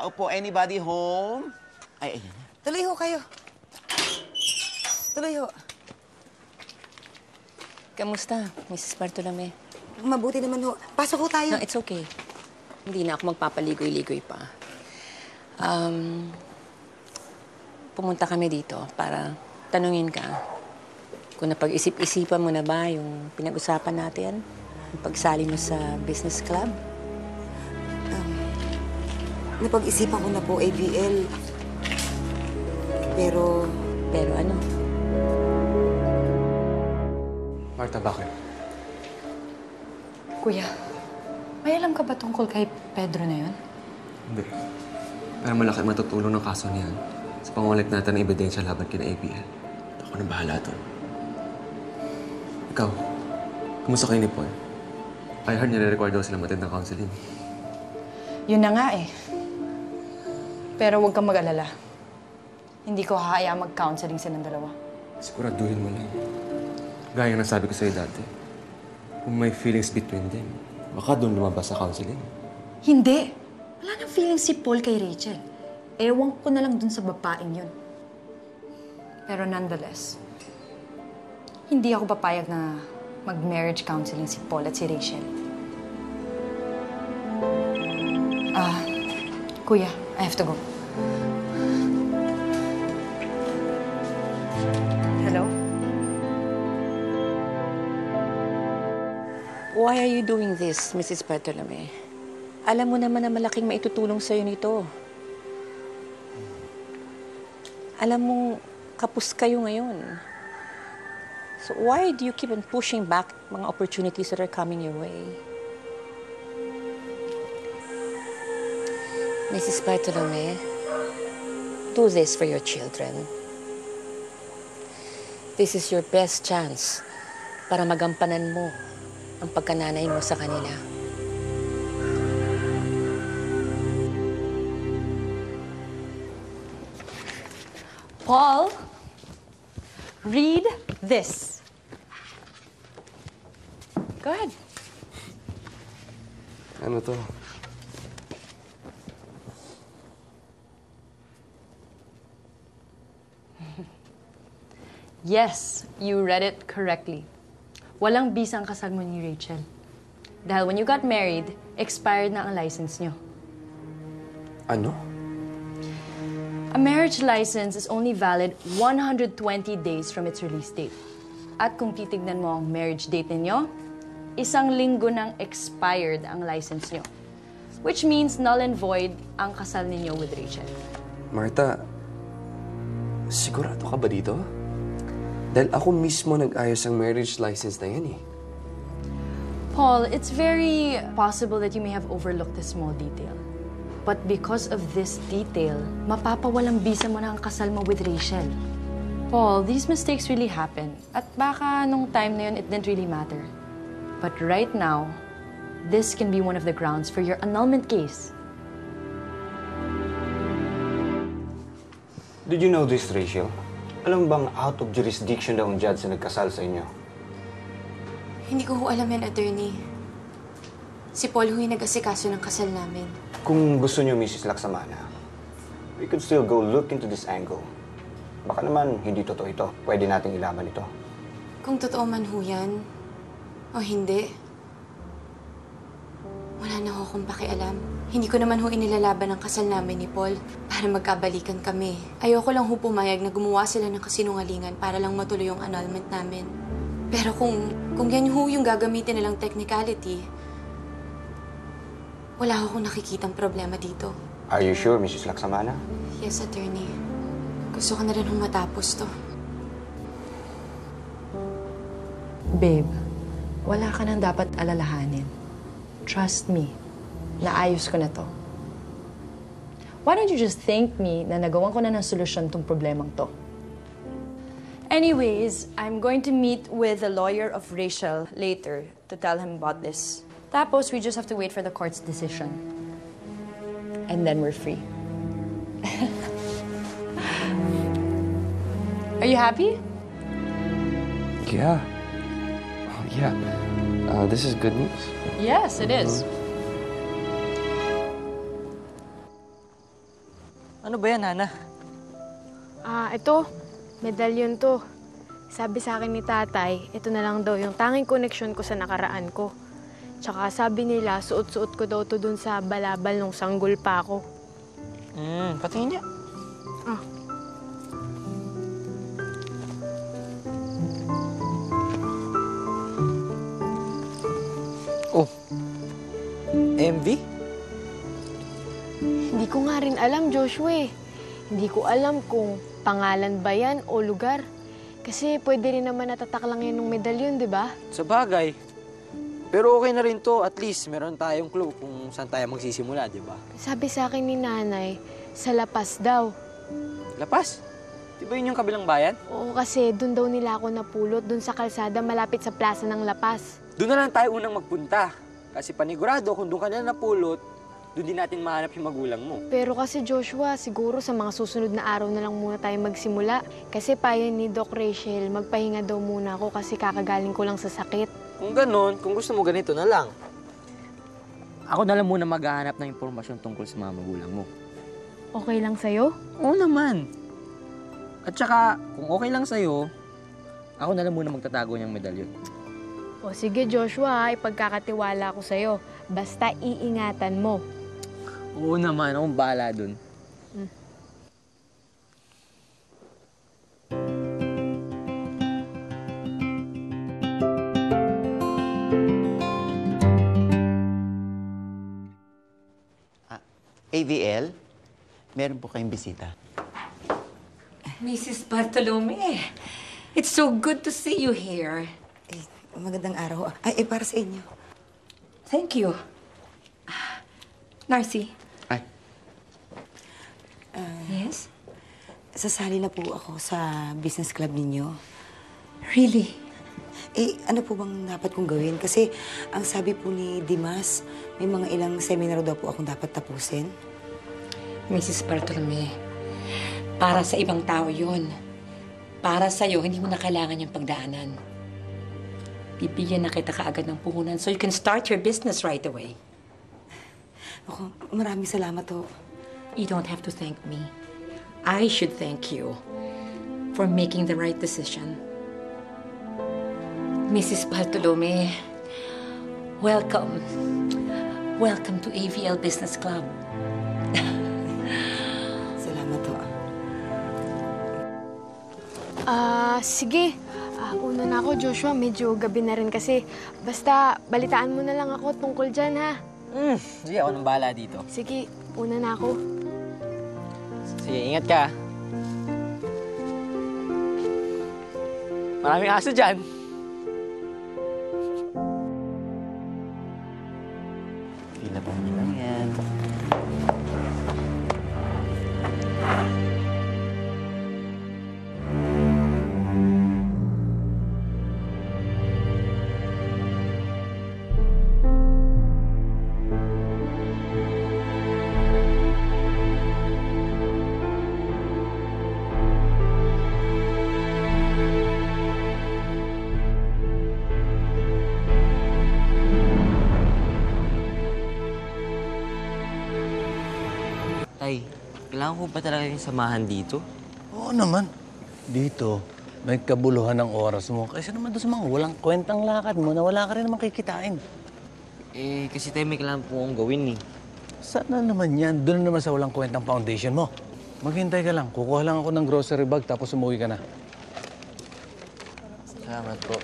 tao po. Anybody home? Ay, ayan. Tuloy ho kayo. Tuloy ho. Kamusta, Mrs. Bartolome? Mabuti naman ho. Pasok ho tayo. No, it's okay. Hindi na ako magpapaligoy-ligoy pa. Pumunta kami dito para tanungin ka kung napag-isip-isipan mo na ba yung pinag-usapan natin, yung pagsali mo sa business club. Napag-isipan ko na po, ABL. Pero ano? Marta, bakit? Kuya, may alam ka ba tungkol kay Pedro na yun? Hindi. Pero malaki matutulong ng kaso niyan sa pangulit natin ng ebidensya laban kina ABL. Ako na bahala doon. Ikaw, kumusta kayo ni Paul? I heard nire-record daw sila matindang counseling. Yun na nga eh. Pero huwag kang mag-alala. Hindi ko hahayaan mag-counseling silang dalawa. Siguraduhin mo lang. Gaya ng sabi ko sa'yo dati, kung may feelings between them, baka doon lumabas sa counseling. Hindi! Wala nang feeling si Paul kay Rachel. Ewan ko na lang dun sa babaeng yun. Pero nonetheless, hindi ako papayag na mag-marriage counseling si Paul at si Rachel. Kuya, I have to go. Hello? Why are you doing this, Mrs. Bartolome? Alam mo naman na malaking maitutulong sa'yo nito. Alam mong kapos kayo ngayon. So why do you keep on pushing back mga opportunities that are coming your way? Mrs. Bartolome, do this for your children. This is your best chance para magampanan mo ang pagkananay mo sa kanila. Paul, read this. Go ahead. Ano to? Yes, you read it correctly. Walang bisa ang kasal mo ni Rachel. Dahil when you got married, expired na ang license nyo. Ano? A marriage license is only valid 120 days from its release date. At kung titignan mo ang marriage date ninyo, 1 linggo nang expired ang license nyo. Which means null and void ang kasal ninyo with Rachel. Marta, sigurado ka ba dito? Dahil ako mismo nag-ayos ang marriage license na yan eh. Paul, it's very possible that you may have overlooked this small detail. But because of this detail, mapapawalang bisa mo na ang kasal mo with Rachel. Paul, these mistakes really happen. At baka nung time na yun, it didn't really matter. But right now, this can be one of the grounds for your annulment case. Did you know this, Rachel? Alam bang out of jurisdiction daw ang judge na nagkasal sa inyo? Hindi ko ho alam yan, attorney. Si Paul ho yung nag-asikaso ng kasal namin. Kung gusto niyo, Mrs. Laksamana, we could still go look into this angle. Baka naman hindi totoo ito. Pwede nating ilaban ito. Kung totoo man ho yan, o hindi, wala na ho akong pakialam. Hindi ko naman ho inilalaban ang kasal namin ni Paul para magkabalikan kami. Ayoko lang ho pumayag na gumawa sila ng kasinungalingan para lang matuloy yung annulment namin. Pero kung yan ho yung gagamitin nilang technicality, wala ho akong nakikitang problema dito. Are you sure, Mrs. Laksamana? Yes, attorney. Gusto ko na rin ho matapos to. Babe, wala ka nang dapat alalahanin. Trust me, naayos ko na to. Why don't you just thank me na nagawan ko na ng solusyon tong problemang to? Anyways, I'm going to meet with the lawyer of Rachel later to tell him about this. Tapos, we just have to wait for the court's decision. And then we're free. Are you happy? Yeah. Oh, yeah. This is good news. Yes, it is. Ano ba yan, Hana? Ito, medallion to. Sabi sa akin ni tatay, ito na lang daw yung tanging connection ko sa nakaraan ko. Tsaka sabi nila, suot-suot ko daw to dun sa balabal nung sanggol pa ako. Patingin niya. Oh. MV? Hindi ko nga rin alam, Joshua eh. Hindi ko alam kung pangalan ba yan o lugar. Kasi pwede rin naman natatak lang yan ng medalyon, di ba? Sa bagay. Pero okay na rin to. At least meron tayong clue kung saan tayo magsisimula, di ba? Sabi sa akin ni nanay, sa Lapas daw. Lapas? Di ba yun yung kabilang bayan? Oo, kasi doon daw nila ako napulot, doon sa kalsada malapit sa plaza ng Lapas. Doon na lang tayo unang magpunta. Kasi panigurado, kung doon ka na napulot, doon din natin mahanap yung magulang mo. Pero kasi Joshua, siguro sa mga susunod na araw na lang muna tayo magsimula. Kasi payo ni Doc Rachel, magpahinga daw muna ako kasi kakagaling ko lang sa sakit. Kung ganon, kung gusto mo ganito na lang. Ako na lang muna maghahanap ng impormasyon tungkol sa mga magulang mo. Okay lang sa'yo? Oo naman. At saka, kung okay lang sa'yo, ako na lang muna magtatago niyang medalyon. O sige Joshua, ipagkakatiwala ko sa'yo. Basta iingatan mo. Oo naman, akong bahala dun. AVL, meron po kayong bisita. Mrs. Bartolome, it's so good to see you here. Magandang araw. Ay, para sa inyo. Thank you. Narcy. Ay. Yes? Sasali na po ako sa business club ninyo. Really? Ano po bang dapat kong gawin? Kasi ang sabi po ni Dimas, may mga ilang seminar daw po akong dapat tapusin. Mrs. Bartolome, para sa ibang tao yun. Para sa'yo, hindi mo na kailangan yung pagdaanan. Bibigyan na kita kaagad ng puhunan so you can start your business right away. Ako, maraming salamat ho. You don't have to thank me. I should thank you for making the right decision. Mrs. Bartolome, welcome. Welcome to AVL Business Club. Salamat ho. Sige. Una na ako, Joshua. Medyo gabi na rin kasi. Basta, balitaan mo na lang ako tungkol dyan, ha? Sige, ako nang bahala dito. Sige, una na ako. Sige, ingat ka. Maraming aso dyan. Pila pa lang yan. Tay, kailangan ko ba talaga yung samahan dito? Oo naman. Dito, may kabuluhan ng oras mo. Kasi naman doon sa mga walang kwentang lakad mo na wala ka rin naman kikitain. Kasi tayo may kailangan po akong gawin eh. Sana naman yan? Doon naman sa walang kwentang foundation mo. Maghintay ka lang. Kukuha lang ako ng grocery bag tapos umuwi ka na. Salamat po.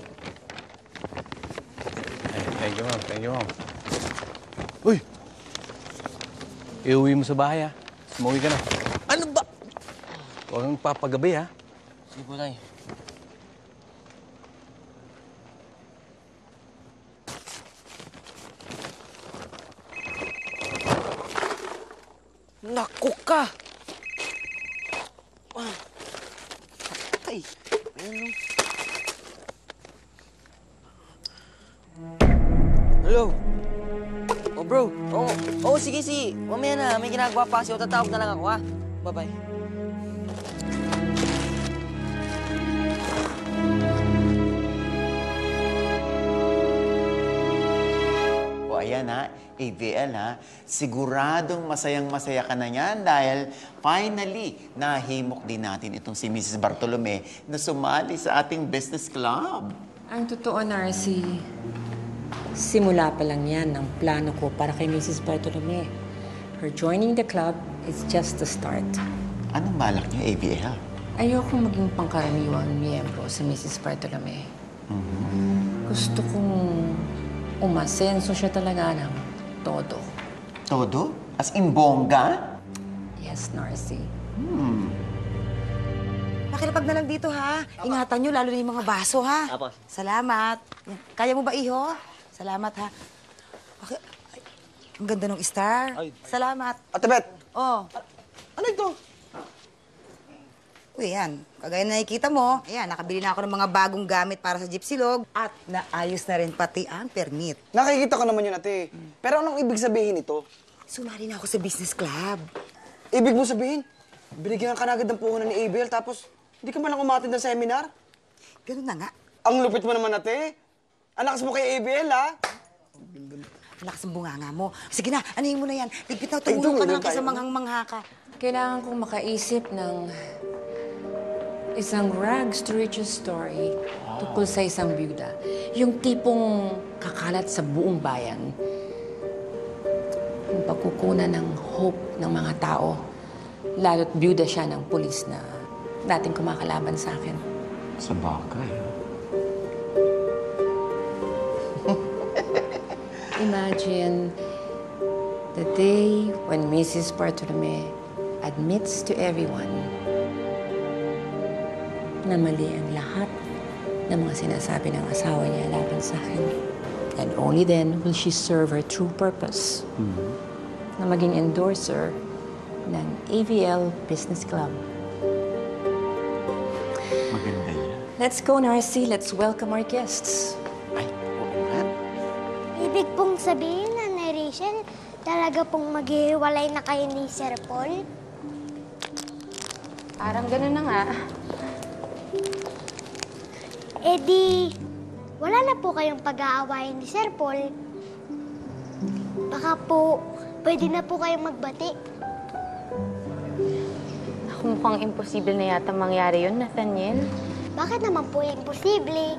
Thank you, ma'am. Thank you, ma'am. Uy! Iuwi mo sa bahay, ha? Umuwi ka na. Ano ba? Huwag kang papagabi, ha? Sige po, tay. Naku ka! Tay, ano? Hello? Oh, bro. Sige. Mamaya na. May ginagawa pa kasi. Tatawag na lang ako, ha? Bye-bye. O, ayan ha. Kaya, AVL ha, siguradong masayang-masaya ka na yan dahil finally, nahimok din natin itong si Mrs. Bartolome na sumali sa ating business club. Ang totoo, Narcy, simula pa lang yan ang plano ko para kay Mrs. Bartolome. Her joining the club is just the start. Anong balak niyo, AVL? Ayokong maging pangkaraniwang miyembro sa Mrs. Bartolome. Gusto kong umasenso siya talaga ng todo. Todo? As in bongga? Yes, Narcy. Nakilapag na lang dito, ha? Ingatan nyo, lalo na yung mga baso, ha? Apo. Salamat. Kaya mo ba, iho? Salamat, ha? Okay. Ay, ang ganda ng star. Salamat. Ate Beth! Oh. Ano ito? Uy, yan. Kagaya na nakikita mo, ayan, nakabili na ako ng mga bagong gamit para sa Gypsy Log at naayos na rin pati ang permit. Nakikita ko naman yun, ate. Pero anong ibig sabihin nito? Sumali na ako sa business club. Ibig mo sabihin, binigyan ka na agad ng puhunan ni Abel, tapos hindi ka man lang umatid ng seminar? Ganun na nga. Ang lupit mo naman, ate. Anakas mo kay Abel, ha? Ang lakas ng bunganga mo. Sige na, anuhin mo na yan. Ligpit na, tumulong ka na sa manghang-mangha ka. Kailangan kong makaisip ng isang rags to riches story tungkol sa isang byuda. Yung tipong kakalat sa buong bayan. Yung pagkukunan ng hope ng mga tao. Lalo't byuda siya ng pulis na dating kumakalaban sa akin. Sa bagay. Imagine the day when Mrs. Bartolome admits to everyone na mali ang lahat ng mga sinasabi ng asawa niya laban sa akin. And only then will she serve her true purpose na maging endorser ng AVL Business Club. Maganda yan. Let's go, Narcy. Let's welcome our guests. Ay, oo nga. Ibig pong sabihin na ni Rachel, talaga pong maghihiwalay na kayo ni Sir Paul? Parang ganun na nga. Eh di, wala na po kayong pag-aawayan ni Sir Paul. Baka po, pwede na po kayong magbati. Naku, mukhang imposible na yata mangyari yun, Nathaniel. Bakit naman po imposible?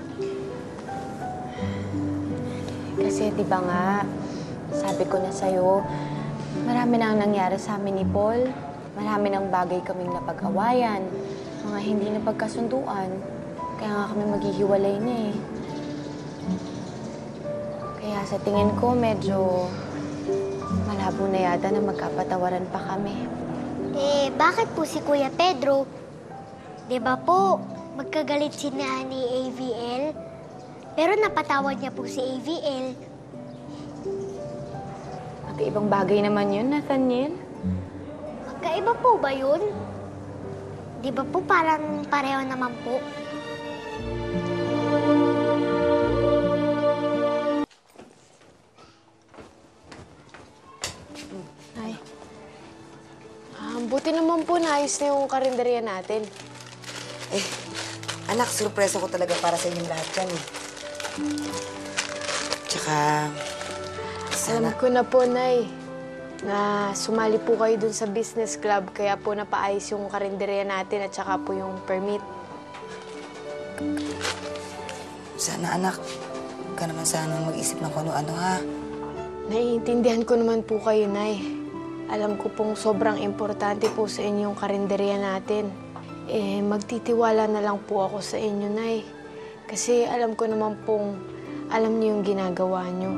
Kasi di ba nga, sabi ko na sa'yo, marami na ang nangyari sa amin ni Paul. Marami ng bagay kaming napag-awayan, mga hindi napagkasunduan. Kaya nga kami maghihiwalay na eh. Kaya sa tingin ko, medyo malabo na yata na magkapatawaran pa kami. Eh, bakit po si Kuya Pedro? Di ba po, magkagalit si ni AVL? Pero napatawad niya po si AVL. Magkaibang bagay naman yun, Nathaniel. Magkaiba po ba yun? Di ba po parang pareho naman po? Ay. Buti naman po naayos na yung karinderya natin. Eh, anak, surpresa ko talaga para sa inyong lahat yan. Tsaka, Alam ko na po, Nay, na sumali po kayo dun sa business club, kaya po napaayos yung karinderya natin at saka po yung permit. sana anak, huwag ka naman sana mag-isip ng kung ano-ano, ha? Naiintindihan ko naman po kayo, Nay. Alam ko pong sobrang importante po sa inyo yung karinderya natin. Eh, magtitiwala na lang po ako sa inyo, Nay. Kasi alam ko naman pong alam niyo yung ginagawa niyo.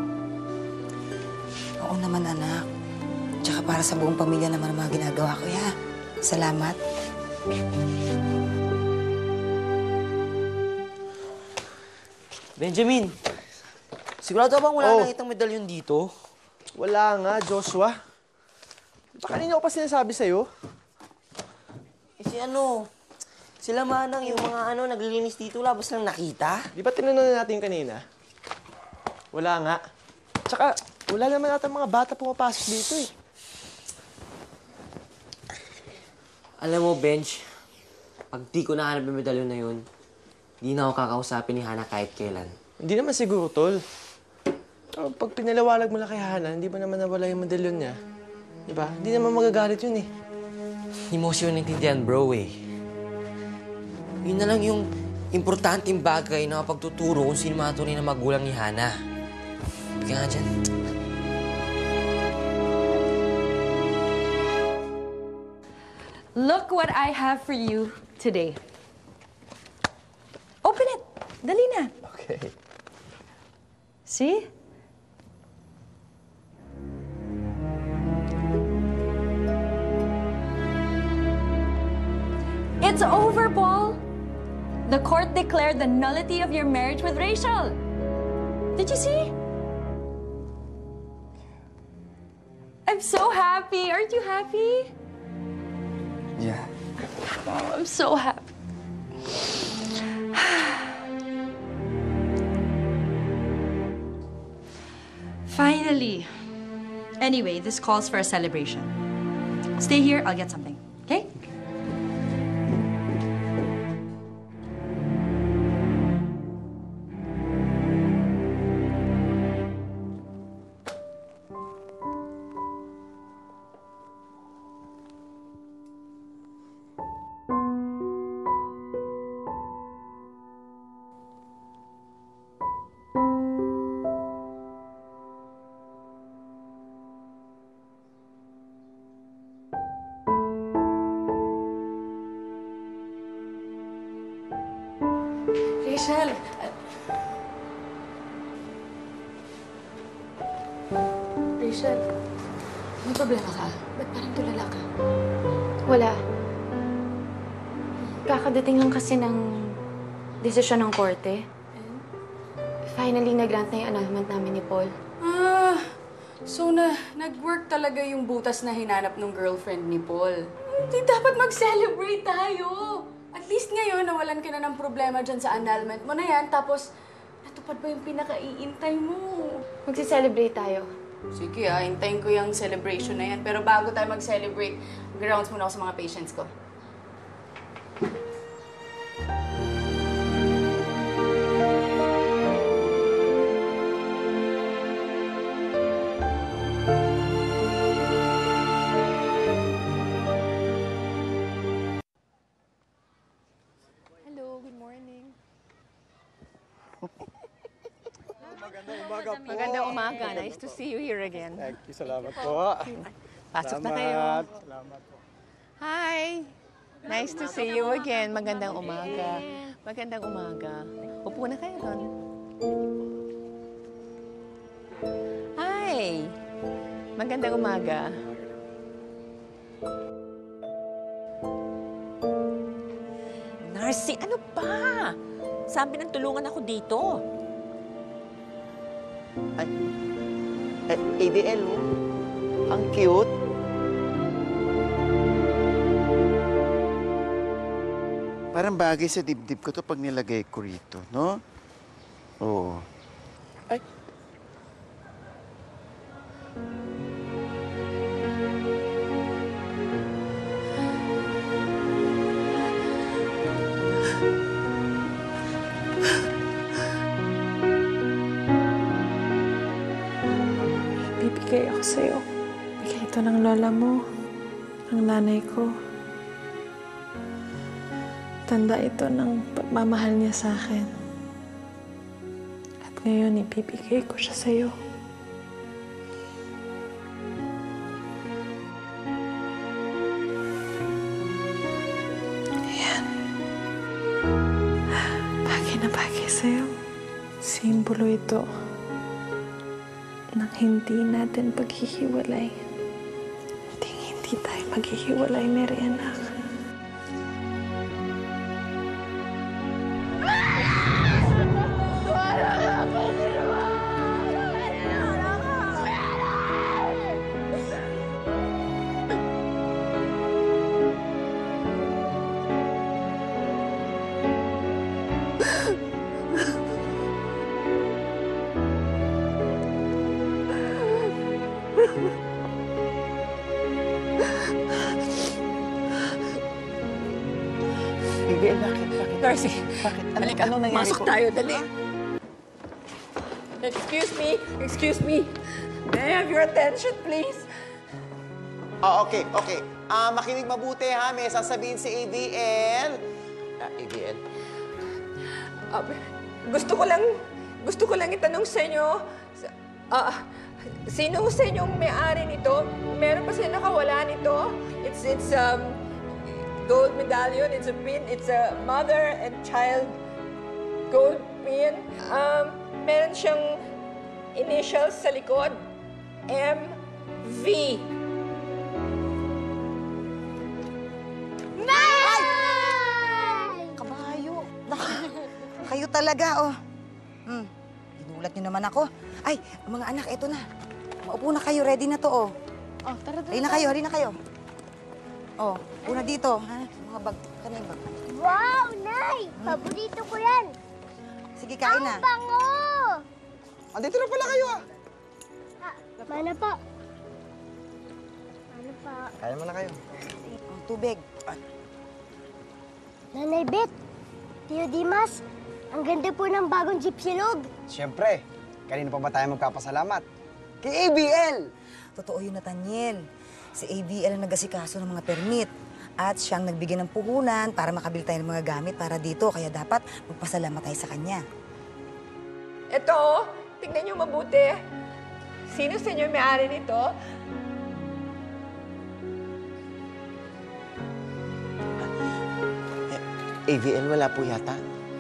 Oo naman, anak. Tsaka para sa buong pamilya naman ang mga ginagawa ko, ya. Salamat. Benjamin, sigurado bang wala nakitang medallion dito? Wala nga, Joshua. Baka kanina ko pa sinasabi sa'yo. Eh sila manang yung mga naglilinis dito, labas lang nakita. Di ba tinanong natin kanina? Wala nga. Tsaka, wala naman natin mga bata pumapasok dito eh. Alam mo, Benj, pag di ko nahanap yung medallion na yun, di na ako kakausapin ni Hannah kahit kailan. Hindi naman siguro, Tol. Oh, pag pinaliwalag mo lang kay Hana, hindi ba naman nawala yung medallion niya? Di ba? Hindi naman magagalit yun eh. Hindi mo siya naintindihan, bro eh. Yun na lang yung importanteng bagay na pagtuturo kung sino mga tunay na magulang ni Hana. Bigyan nga dyan. Look what I have for you today. Open it. Dali na. Okay. See? It's over, Paul. The court declared the nullity of your marriage with Rachel. Did you see? I'm so happy. Aren't you happy? Yeah. Oh, I'm so happy. Finally. Anyway, this calls for a celebration. Stay here, I'll get something, okay? Rachel! Rachel, may problema ka? Ba't parang tulala ka? Wala. Kakadating lang kasi ng desisyon ng korte. Finally, nag-grant na yung annulment namin ni Paul. So nag-work talaga yung butas na hinanap ng girlfriend ni Paul. Hindi dapat mag-celebrate tayo. At least ngayon, nawalan ka na ng problema dyan sa annulment mo na yan. Tapos, natupad ba yung pinaka-iintay mo? Magsi-celebrate tayo. Sige hintayin ko yung celebration na yan. Pero bago tayo mag-celebrate, mag-rounds muna ako sa mga patients ko. Magandang umaga. Nice to see you here again. Thank you. Salamat po. Pasok na kayo. Salamat po. Hi. Nice to see you again. Magandang umaga. Magandang umaga. Upo na kayo doon. Hi. Magandang umaga. Narcy, ano ba? Sabi ng tulungan ako dito. Ay, ABL, oh. Ang cute. Parang bagay sa dibdib ko to pag nilagay ko rito, no? Oo. Ay. Bibigay ako sa'yo. Bigay ito ng lola mo, ng nanay ko. Tanda ito ng pagmamahal niya sa akin. At ngayon, ibibigay ko siya sa'yo. Ayan. Bagay na bagay sa'yo. Simbolo ito ng hindi natin paghihiwalay. Hindi tayo maghihiwalay, Mary anak. Bakit? Darcy, Bakit? halika. Anong nangyari Masok po? tayo, dali. Excuse me. May I have your attention, please? Oh, okay. Makinig mabuti ha. May sasabihin si ABL. ABL? Gusto ko lang itanong sa inyo, sino sa inyong may-ari nito? Meron pa sila nakawala nito? It's gold medallion, it's a pin, it's a mother and child gold pin. Meron siyang initials sa likod, MV. Kabayo. Kayo talaga, oh. Ginulat niyo naman ako. Ay, mga anak, eto na. Maupo na kayo, ready na to, oh. Oh, tara. Halina kayo. Oh, una dito, ha? Mga bag, kanina bag. Wow, Nay! Paborito ko yan. Sige, kain na. Ang bango! Andito na pala kayo, ah. Mana pa? Kaya mo na kayo. Tubig. Nanay Beth, Tio Dimas, ang ganda po ng bagong jeep silog. Siyempre, kanina pa ba tayo magkapasalamat? Kay ABL! Totoo yun, Nathaniel. Si ABL ang nag-asikaso ng mga permit. At siyang nagbigay ng puhunan para makabili tayo ng mga gamit para dito. Kaya dapat magpasalamat tayo sa kanya. Ito, tingnan niyo mabuti. Sino sa inyo may-ari nito? ABL, wala po yata.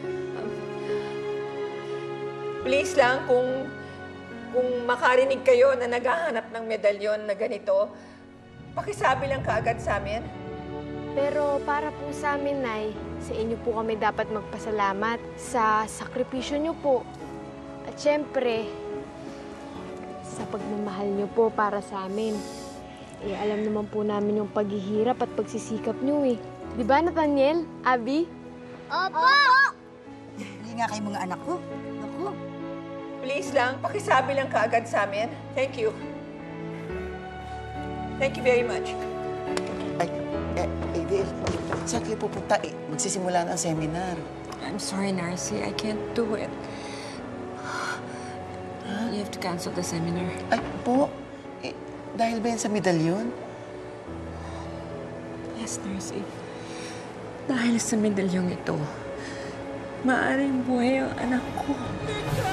Please lang, kung makarinig kayo na naghahanap ng medalyon na ganito, pakisabi lang kaagad sa amin. Pero para po sa amin, Nay, sa inyo po kami dapat magpasalamat sa sakripisyo niyo po. At syempre, sa pagmamahal niyo po para sa amin. Alam naman po namin yung paghihirap at pagsisikap niyo eh. Di ba, Nathaniel? Abby? Opo! Hindi nga kayo mga anak ko. Naku. Please lang, pakisabi lang kaagad sa amin. Thank you. Thank you very much. ABL, saan kayo pupunta? Magsisimula na ang seminar. I'm sorry, Narcy. I can't do it. You have to cancel the seminar. Ay, po? Dahil ba yan sa medalyon? Yes, Narcy. Dahil sa medalyong ito, maaaring buhay ang anak ko.